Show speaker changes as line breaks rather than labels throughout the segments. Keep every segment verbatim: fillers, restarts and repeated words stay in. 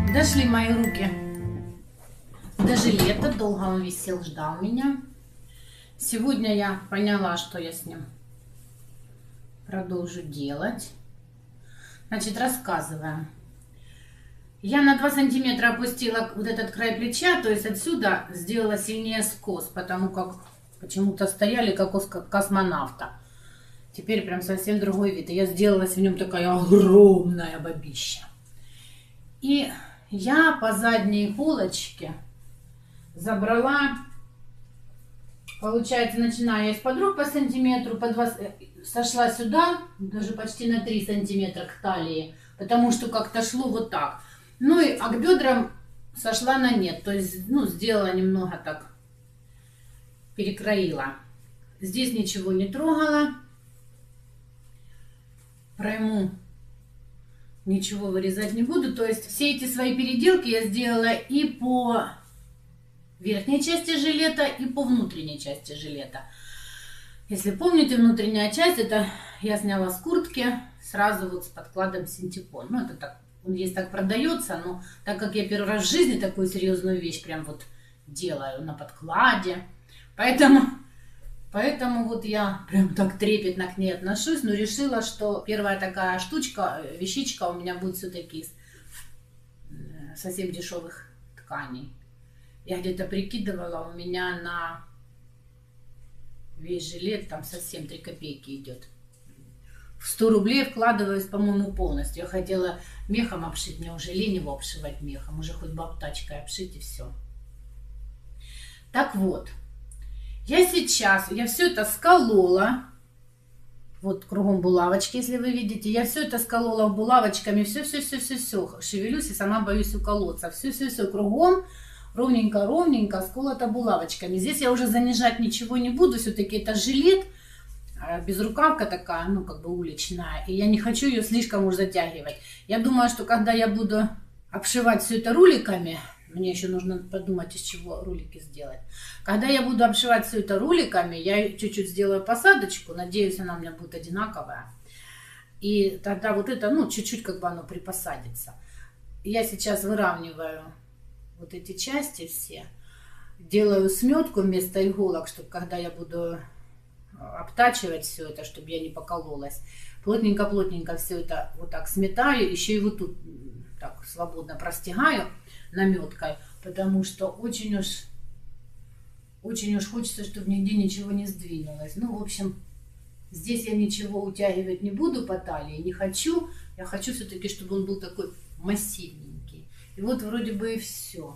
Дошли мои руки до жилета. Долго он висел, ждал меня. Сегодня я поняла, что я с ним продолжу делать. Значит, рассказываем. Я на два сантиметра опустила вот этот край плеча, то есть отсюда сделала сильнее скос, потому как почему-то стояли как у космонавта. Теперь прям совсем другой вид. И я сделалась в нем такая огромная бабища. И я по задней иголочке забрала, получается, начиная из-под рук по сантиметру, по два, сошла сюда, даже почти на три сантиметра к талии, потому что как-то шло вот так. Ну и а к бедрам сошла на нет, то есть, ну, сделала немного так, перекроила. Здесь ничего не трогала. Пройму ничего вырезать не буду. То есть все эти свои переделки я сделала и по верхней части жилета, и по внутренней части жилета. Если помните, внутренняя часть, это я сняла с куртки сразу вот с подкладом синтепон. Ну, это так, он есть так продается, но так как я первый раз в жизни такую серьезную вещь прям вот делаю на подкладе, поэтому... Поэтому вот я прям так трепетно к ней отношусь, но решила, что первая такая штучка, вещичка у меня будет все-таки из совсем дешевых тканей. Я где-то прикидывала, у меня на весь жилет там совсем три копейки идет. В сто рублей вкладываюсь, по-моему, полностью. Я хотела мехом обшить, мне уже лень его обшивать мехом, уже хоть бы обтачкой обшить и все. Так вот. Я сейчас, я все это сколола, вот кругом булавочки, если вы видите, я все это сколола булавочками, все-все-все-все-все, шевелюсь и сама боюсь уколоться, все-все-все кругом, ровненько-ровненько сколото булавочками. Здесь я уже занижать ничего не буду, все-таки это жилет, безрукавка такая, ну как бы уличная, и я не хочу ее слишком уж затягивать. Я думаю, что когда я буду обшивать все это руликами, мне еще нужно подумать, из чего рулики сделать. Когда я буду обшивать все это руликами, я чуть-чуть сделаю посадочку. Надеюсь, она у меня будет одинаковая. И тогда вот это, ну, чуть-чуть как бы оно припосадится. Я сейчас выравниваю вот эти части все. Делаю сметку вместо иголок, чтобы когда я буду обтачивать все это, чтобы я не покололась. Плотненько-плотненько все это вот так сметаю. Еще и вот тут так свободно простягаю наметкой, потому что очень уж очень уж хочется, чтобы нигде ничего не сдвинулось. Ну, в общем, здесь я ничего утягивать не буду по талии, не хочу. Я хочу все-таки, чтобы он был такой массивненький. И вот вроде бы и все.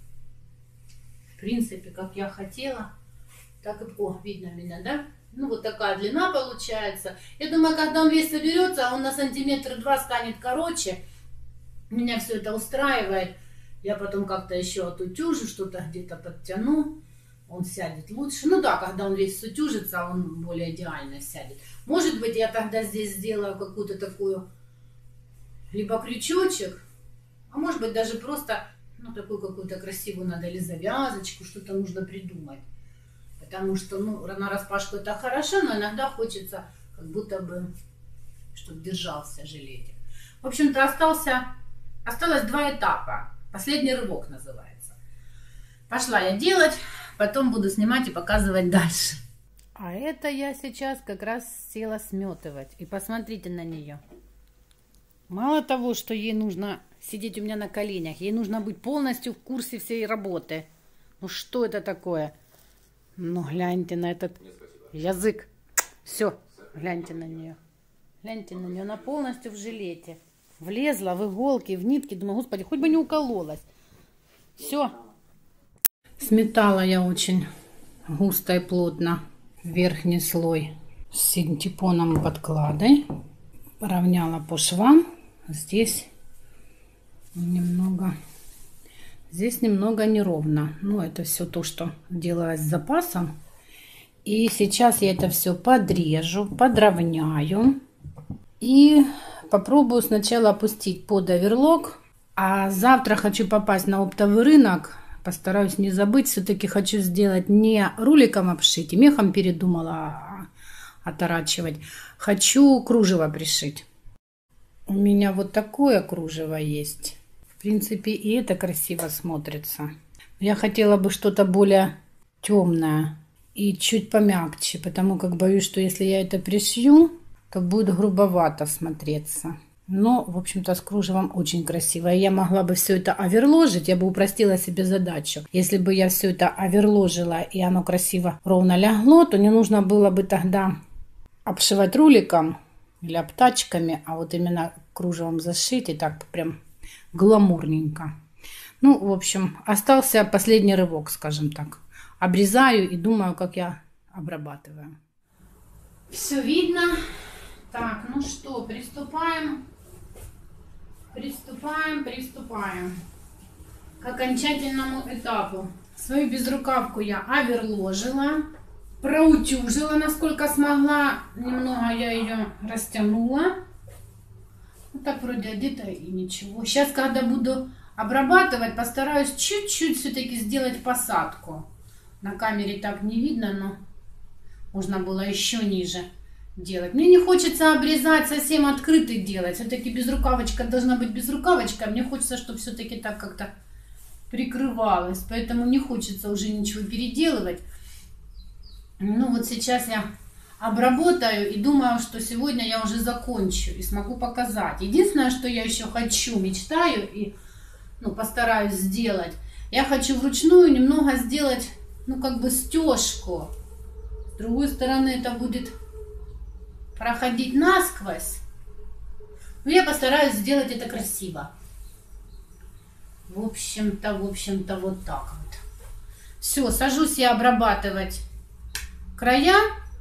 В принципе, как я хотела, так и... О, видно меня, да? Ну, вот такая длина получается. Я думаю, когда он весь соберется, он на сантиметр два станет короче. Меня все это устраивает. Я потом как-то еще отутюжу, что-то где-то подтяну, он сядет лучше. Ну да, когда он весь сутюжится, он более идеально сядет. Может быть, я тогда здесь сделаю какую-то такую, либо крючочек, а может быть даже просто, ну, такую какую-то красивую надо, или завязочку, что-то нужно придумать. Потому что, ну, на распашку это хорошо, но иногда хочется, как будто бы, чтобы держался жилетик. В общем-то, остался, осталось два этапа. Последний рывок называется. Пошла я делать, потом буду снимать и показывать дальше. А это я сейчас как раз села сметывать. И посмотрите на нее. Мало того, что ей нужно сидеть у меня на коленях, ей нужно быть полностью в курсе всей работы. Ну что это такое? Ну гляньте на этот язык. Все, гляньте на нее. Гляньте на нее, она полностью в жилете. Влезла в иголки, в нитки. Думаю, господи, хоть бы не укололась. Все. Сметала я очень густо и плотно верхний слой с синтепоном и подкладой. Равняла по швам. Здесь немного, здесь немного неровно. Ну, это все то, что делалось с запасом. И сейчас я это все подрежу, подровняю. И попробую сначала опустить под оверлок, а завтра хочу попасть на оптовый рынок. Постараюсь не забыть, все-таки хочу сделать не руликом обшить, и мехом передумала оторачивать. Хочу кружево пришить. У меня вот такое кружево есть. В принципе, и это красиво смотрится. Я хотела бы что-то более темное и чуть помягче, потому как боюсь, что если я это пришью, то будет грубовато смотреться. Но, в общем-то, с кружевом очень красиво. Я могла бы все это оверложить, я бы упростила себе задачу. Если бы я все это оверложила и оно красиво ровно лягло, то не нужно было бы тогда обшивать руликом или обтачками, а вот именно кружевом зашить и так прям гламурненько. Ну, в общем, остался последний рывок, скажем так. Обрезаю и думаю, как я обрабатываю. Все видно. Так, ну что, приступаем. Приступаем, приступаем к окончательному этапу. Свою безрукавку я оверложила, проутюжила, насколько смогла. Немного я ее растянула. Вот так вроде одета и ничего. Сейчас, когда буду обрабатывать, постараюсь чуть-чуть все-таки сделать посадку. На камере так не видно, но можно было еще ниже делать. Мне не хочется обрезать, совсем открытый делать. Все-таки безрукавочка должна быть безрукавочка. Мне хочется, чтобы все-таки так как-то прикрывалось. Поэтому не хочется уже ничего переделывать. Ну вот сейчас я обработаю и думаю, что сегодня я уже закончу и смогу показать. Единственное, что я еще хочу, мечтаю и ну, постараюсь сделать. Я хочу вручную немного сделать, ну как бы стежку. С другой стороны это будет проходить насквозь. Но я постараюсь сделать это красиво. В общем-то, в общем-то, вот так вот. Все, сажусь я обрабатывать края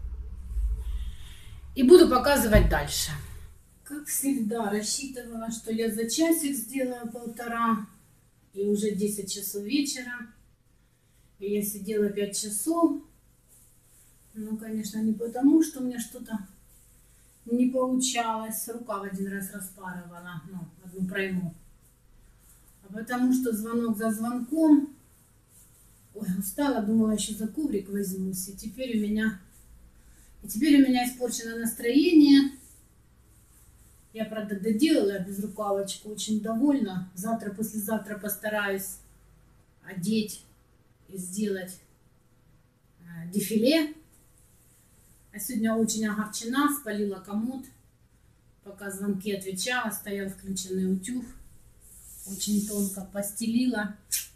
и буду показывать дальше. Как всегда, рассчитывала, что я за часик сделаю полтора, и уже десять часов вечера. И я сидела пять часов. Ну, конечно, не потому, что у меня что-то не получалось. Рука в один раз распарывала, ну, одну пройму. А потому что звонок за звонком. Ой, устала, думала, еще за коврик возьмусь. И теперь у меня, и теперь у меня испорчено настроение. Я, правда, доделала безрукавочку, очень довольна. Завтра, послезавтра постараюсь одеть и сделать дефиле. А сегодня очень огорчена, спалила комод. Пока звонки отвечала, стоял включенный утюг. Очень тонко постелила.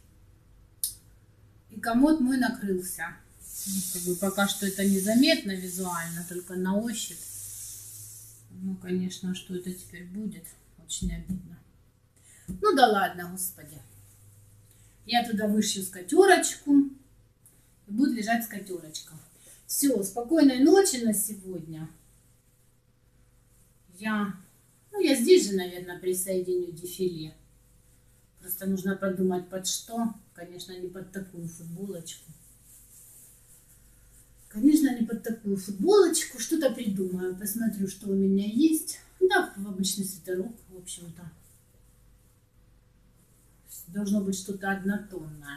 И комод мой накрылся. Ну, как бы пока что это незаметно визуально, только на ощупь. Ну, конечно, что это теперь будет, очень обидно. Ну да ладно, господи. Я туда вышью скатерочку. И будет лежать скатерочка. Все, спокойной ночи на сегодня. Я, ну я здесь же, наверное, присоединю дефиле. Просто нужно подумать под что. Конечно, не под такую футболочку. Конечно, не под такую футболочку. Что-то придумаю. Посмотрю, что у меня есть. Да, в обычный свитерок, в общем-то. Должно быть что-то однотонное.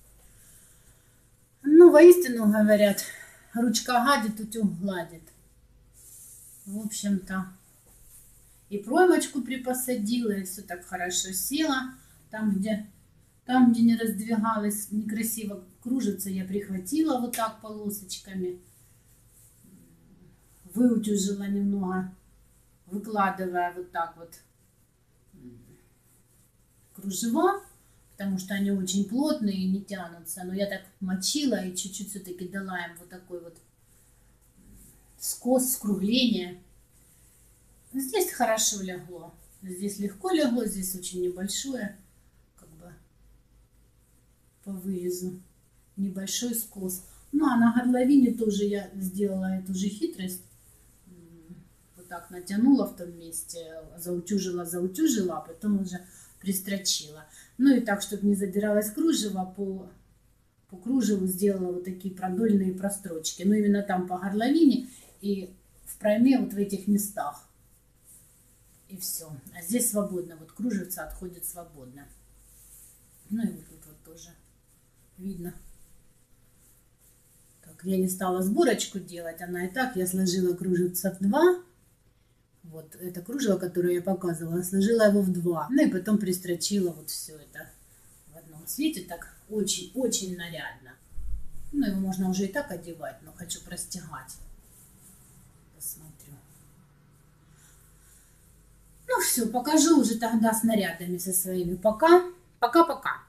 Ну, воистину говорят, ручка гадит, утюг гладит. В общем-то. И проймочку припосадила, и все так хорошо села. Там, где, там, где не раздвигалась, некрасиво кружится, я прихватила вот так полосочками. Выутюжила немного, выкладывая вот так вот кружева, потому что они очень плотные и не тянутся. Но я так мочила и чуть-чуть все-таки дала им вот такой вот скос, скругление. Здесь хорошо легло. Здесь легко легло, здесь очень небольшое, как бы по вырезу, небольшой скос. Ну а на горловине тоже я сделала эту же хитрость. Вот так натянула в том месте, заутюжила, заутюжила, а потом уже пристрочила. Ну и так, чтобы не задиралось кружево, по, по кружеву сделала вот такие продольные прострочки. Но именно там по горловине и в пройме вот в этих местах. И все. А здесь свободно. Вот кружевца отходит свободно. Ну и вот тут вот тоже видно. Так, я не стала сборочку делать. Она и так. Я сложила кружевца в два. Вот это кружево, которое я показывала, сложила его в два. Ну и потом пристрочила вот все это в одном цвете. Так очень-очень нарядно. Ну его можно уже и так одевать, но хочу простягать. Посмотрю. Ну все, покажу уже тогда с нарядами со своими. Пока. Пока-пока.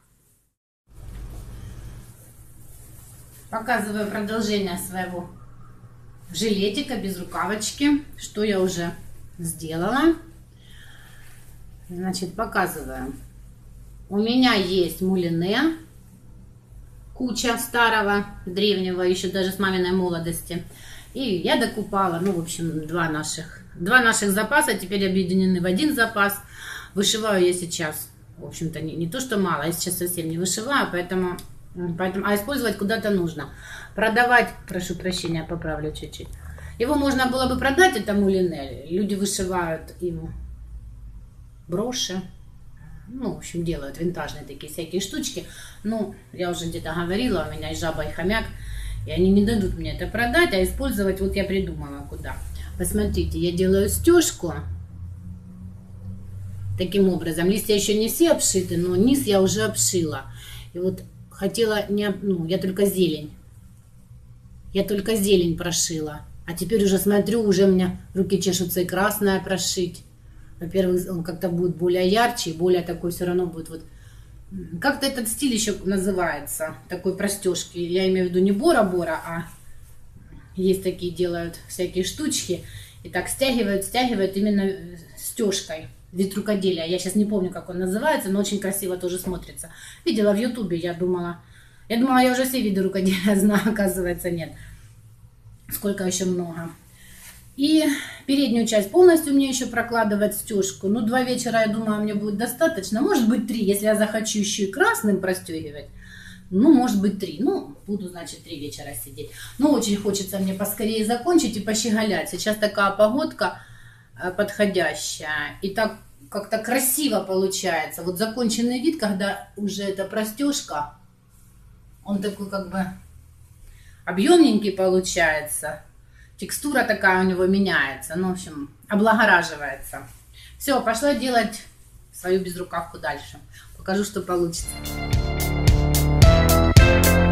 Показываю продолжение своего жилетика без рукавочки, что я уже сделала. Значит, показываю. У меня есть мулине, куча старого, древнего, еще даже с маминой молодости. И я докупала, ну, в общем, два наших, два наших запаса теперь объединены в один запас. Вышиваю я сейчас, в общем-то, не, не то, что мало, я сейчас совсем не вышиваю, поэтому... Поэтому, а использовать куда-то нужно. Продавать, прошу прощения, поправлю чуть-чуть. Его можно было бы продать, это мулине. Люди вышивают им броши. Ну, в общем, делают винтажные такие всякие штучки. Ну, я уже где-то говорила, у меня есть жаба и хомяк. И они не дадут мне это продать, а использовать вот я придумала куда. Посмотрите, я делаю стежку. Таким образом. Листья еще не все обшиты, но низ я уже обшила. И вот... Хотела, не, ну, я только зелень. Я только зелень прошила. А теперь уже смотрю, уже у меня руки чешутся и красное прошить. Во-первых, он как-то будет более ярче, более такой все равно будет вот... Как-то этот стиль еще называется, такой простежки. Я имею в виду не бора-бора, а есть такие, делают всякие штучки. И так стягивают, стягивают именно стежкой. Вид рукоделия. Я сейчас не помню, как он называется, но очень красиво тоже смотрится. Видела в ютубе, я думала. Я думала, я уже все виды рукоделия знаю, оказывается, нет. Сколько еще много. И переднюю часть полностью мне еще прокладывать стежку. Ну, два вечера, я думаю, мне будет достаточно. Может быть, три, если я захочу еще и красным простегивать. Ну, может быть, три. Ну, буду, значит, три вечера сидеть. Но очень хочется мне поскорее закончить и пощеголять. Сейчас такая погодка подходящая. И так как-то красиво получается. Вот законченный вид, когда уже эта простежка, он такой как бы объемненький получается. Текстура такая у него меняется. Ну, в общем, облагораживается. Все, пошла делать свою безрукавку дальше. Покажу, что получится.